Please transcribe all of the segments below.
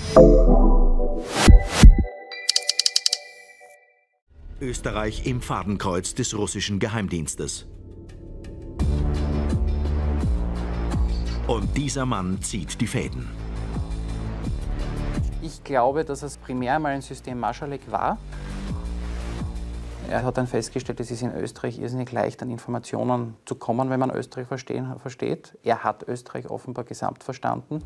Österreich im Fadenkreuz des russischen Geheimdienstes. Und dieser Mann zieht die Fäden. Ich glaube, dass es primär mal ein System Marschalek war. Er hat dann festgestellt, es ist in Österreich irrsinnig leicht, an Informationen zu kommen, wenn man Österreich versteht. Er hat Österreich offenbar gesamt verstanden.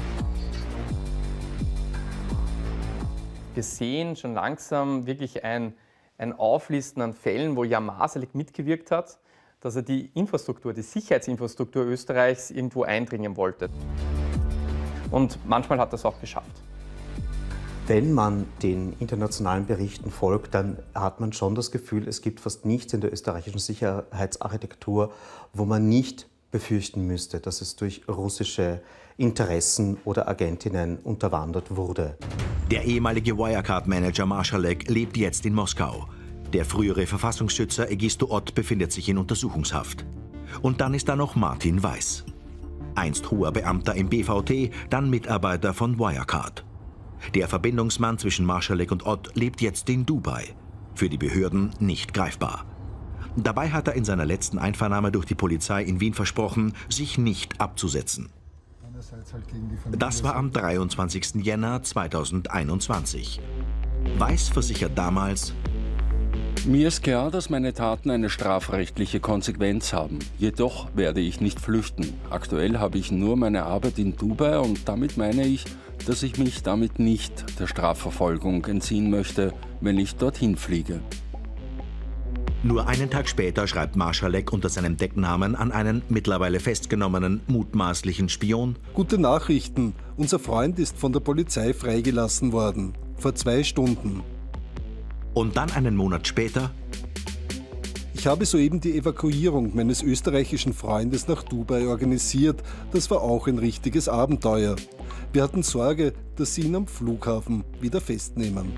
Wir sehen schon langsam wirklich ein Auflisten an Fällen, wo Jan Marsalek mitgewirkt hat, dass er die Infrastruktur, die Sicherheitsinfrastruktur Österreichs irgendwo eindringen wollte. Und manchmal hat er es auch geschafft. Wenn man den internationalen Berichten folgt, dann hat man schon das Gefühl, es gibt fast nichts in der österreichischen Sicherheitsarchitektur, wo man nicht befürchten müsste, dass es durch russische Interessen oder Agentinnen unterwandert wurde. Der ehemalige Wirecard-Manager Marschalek lebt jetzt in Moskau. Der frühere Verfassungsschützer Egisto Ott befindet sich in Untersuchungshaft. Und dann ist da noch Martin Weiß. Einst hoher Beamter im BVT, dann Mitarbeiter von Wirecard. Der Verbindungsmann zwischen Marschalek und Ott lebt jetzt in Dubai. Für die Behörden nicht greifbar. Dabei hat er in seiner letzten Einvernahme durch die Polizei in Wien versprochen, sich nicht abzusetzen. Das war am 23. Jänner 2021. Weiß versichert damals: Mir ist klar, dass meine Taten eine strafrechtliche Konsequenz haben. Jedoch werde ich nicht flüchten. Aktuell habe ich nur meine Arbeit in Dubai und damit meine ich, dass ich mich damit nicht der Strafverfolgung entziehen möchte, wenn ich dorthin fliege. Nur einen Tag später schreibt Marschalek unter seinem Decknamen an einen mittlerweile festgenommenen mutmaßlichen Spion: Gute Nachrichten. Unser Freund ist von der Polizei freigelassen worden. Vor 2 Stunden. Und dann einen Monat später: Ich habe soeben die Evakuierung meines österreichischen Freundes nach Dubai organisiert. Das war auch ein richtiges Abenteuer. Wir hatten Sorge, dass sie ihn am Flughafen wieder festnehmen.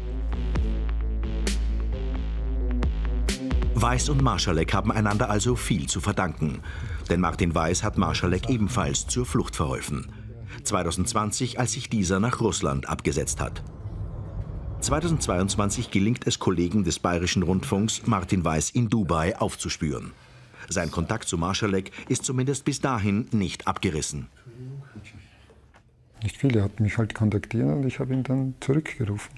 Weiß und Marschalek haben einander also viel zu verdanken. Denn Martin Weiß hat Marschalek ebenfalls zur Flucht verholfen. 2020, als sich dieser nach Russland abgesetzt hat. 2022 gelingt es Kollegen des Bayerischen Rundfunks, Martin Weiß in Dubai aufzuspüren. Sein Kontakt zu Marschalek ist zumindest bis dahin nicht abgerissen. Nicht viel, er hat mich halt kontaktiert und ich habe ihn dann zurückgerufen.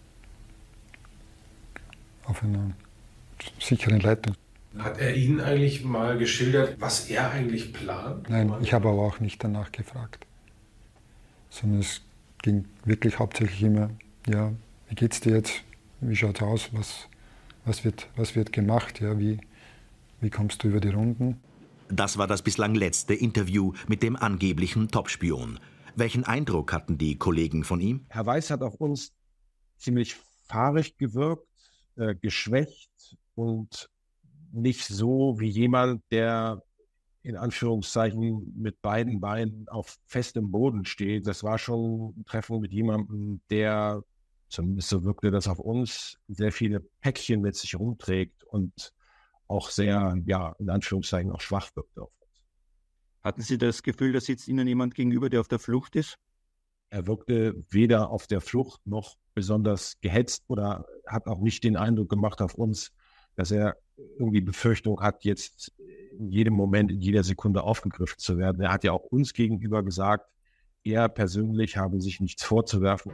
Auf einer sicheren Leitung. Hat er Ihnen eigentlich mal geschildert, was er eigentlich plant? Nein, ich habe aber auch nicht danach gefragt. Sondern es ging wirklich hauptsächlich immer, ja, wie geht's dir jetzt? Wie schaut's aus? Was wird gemacht? Ja, wie kommst du über die Runden? Das war das bislang letzte Interview mit dem angeblichen Topspion. Welchen Eindruck hatten die Kollegen von ihm? Herr Weiß hat auf uns ziemlich fahrig gewirkt, geschwächt und nicht so wie jemand, der in Anführungszeichen mit beiden Beinen auf festem Boden steht. Das war schon ein Treffen mit jemandem, der, zumindest so wirkte das auf uns, sehr viele Päckchen mit sich rumträgt und auch sehr, ja, in Anführungszeichen auch schwach wirkte auf uns. Hatten Sie das Gefühl, da sitzt Ihnen jemand gegenüber, der auf der Flucht ist? Er wirkte weder auf der Flucht noch besonders gehetzt oder hat auch nicht den Eindruck gemacht auf uns, dass er irgendwie Befürchtung hat, jetzt in jedem Moment, in jeder Sekunde aufgegriffen zu werden. Er hat ja auch uns gegenüber gesagt, er persönlich habe sich nichts vorzuwerfen.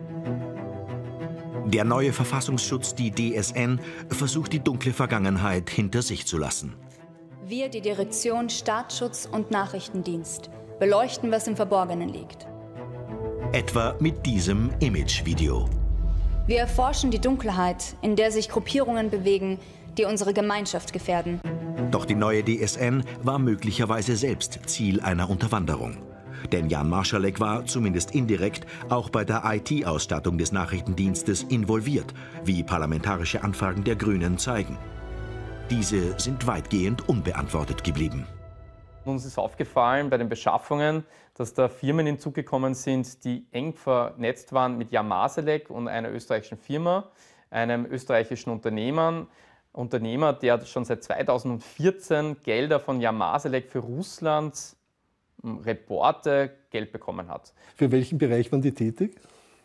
Der neue Verfassungsschutz, die DSN, versucht die dunkle Vergangenheit hinter sich zu lassen. Wir, die Direktion Staatsschutz und Nachrichtendienst, beleuchten, was im Verborgenen liegt. Etwa mit diesem Image-Video. Wir erforschen die Dunkelheit, in der sich Gruppierungen bewegen, die unsere Gemeinschaft gefährden. Doch die neue DSN war möglicherweise selbst Ziel einer Unterwanderung. Denn Jan Marschalek war, zumindest indirekt, auch bei der IT-Ausstattung des Nachrichtendienstes involviert, wie parlamentarische Anfragen der Grünen zeigen. Diese sind weitgehend unbeantwortet geblieben. Uns ist aufgefallen bei den Beschaffungen, dass da Firmen hinzugekommen sind, die eng vernetzt waren mit Jan Marsalek und einer österreichischen Firma, einem österreichischen Unternehmer, der schon seit 2014 Gelder von Jan Marsalek für Russlands Reporte Geld bekommen hat. Für welchen Bereich waren die tätig?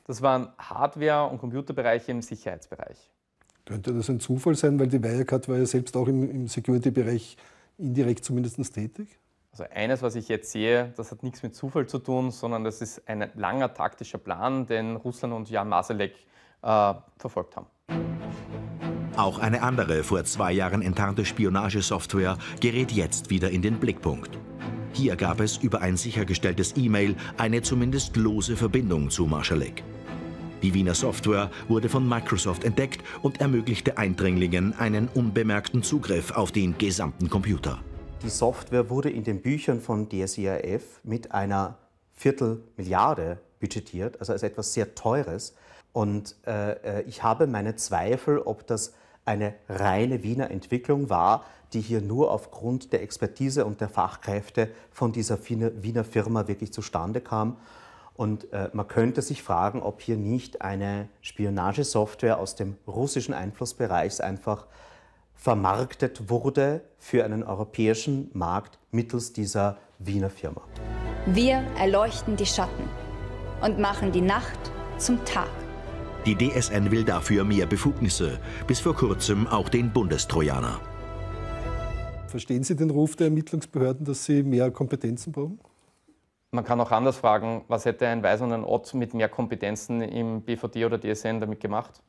Das waren Hardware- und Computerbereiche im Sicherheitsbereich. Könnte das ein Zufall sein, weil die Wirecard war ja selbst auch im Security-Bereich indirekt zumindest tätig? Also eines, was ich jetzt sehe, das hat nichts mit Zufall zu tun, sondern das ist ein langer taktischer Plan, den Russland und Jan Marsalek verfolgt haben. Auch eine andere, vor 2 Jahren enttarnte Spionagesoftware gerät jetzt wieder in den Blickpunkt. Hier gab es über ein sichergestelltes E-Mail eine zumindest lose Verbindung zu Marsalek. Die Wiener Software wurde von Microsoft entdeckt und ermöglichte Eindringlingen einen unbemerkten Zugriff auf den gesamten Computer. Die Software wurde in den Büchern von DSIRF mit einer Viertelmilliarde budgetiert, also als etwas sehr Teures. Und ich habe meine Zweifel, ob das eine reine Wiener Entwicklung war, die hier nur aufgrund der Expertise und der Fachkräfte von dieser Wiener Firma wirklich zustande kam. Und man könnte sich fragen, ob hier nicht eine Spionagesoftware aus dem russischen Einflussbereich einfach vermarktet wurde für einen europäischen Markt mittels dieser Wiener Firma. Wir erleuchten die Schatten und machen die Nacht zum Tag. Die DSN will dafür mehr Befugnisse, bis vor kurzem auch den Bundestrojaner. Verstehen Sie den Ruf der Ermittlungsbehörden, dass sie mehr Kompetenzen brauchen? Man kann auch anders fragen, was hätte ein Weiß und ein Ott mit mehr Kompetenzen im BVD oder DSN damit gemacht?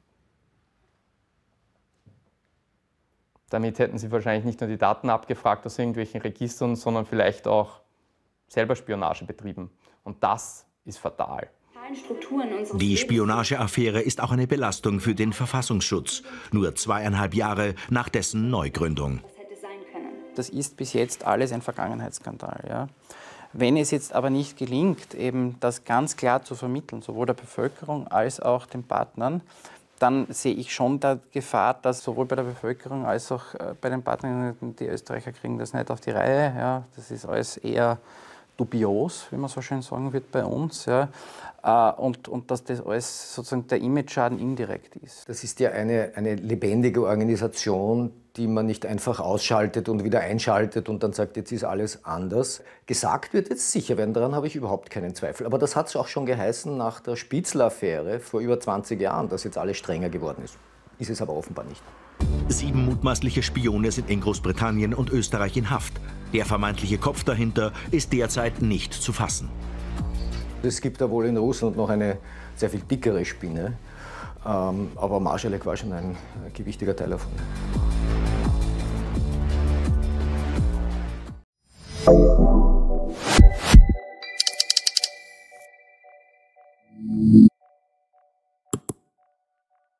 Damit hätten sie wahrscheinlich nicht nur die Daten abgefragt aus irgendwelchen Registern, sondern vielleicht auch selber Spionage betrieben. Und das ist fatal. Die Spionageaffäre ist auch eine Belastung für den Verfassungsschutz, nur 2,5 Jahre nach dessen Neugründung. Das ist bis jetzt alles ein Vergangenheitsskandal. Ja? Wenn es jetzt aber nicht gelingt, eben das ganz klar zu vermitteln, sowohl der Bevölkerung als auch den Partnern, dann sehe ich schon die Gefahr, dass sowohl bei der Bevölkerung als auch bei den Partnern, die Österreicher kriegen das nicht auf die Reihe. Ja? Das ist alles eher dubios, wie man so schön sagen wird bei uns. Ja? Und dass das alles sozusagen der Image-Schaden indirekt ist. Das ist ja eine lebendige Organisation, die man nicht einfach ausschaltet und wieder einschaltet und dann sagt, jetzt ist alles anders. Gesagt wird jetzt sicher werden, daran habe ich überhaupt keinen Zweifel. Aber das hat es auch schon geheißen nach der Spitzel-Affäre vor über 20 Jahren, dass jetzt alles strenger geworden ist. Ist es aber offenbar nicht. 7 mutmaßliche Spione sind in Großbritannien und Österreich in Haft. Der vermeintliche Kopf dahinter ist derzeit nicht zu fassen. Es gibt da wohl in Russland noch eine sehr viel dickere Spinne, aber Marsalek war schon ein gewichtiger Teil davon.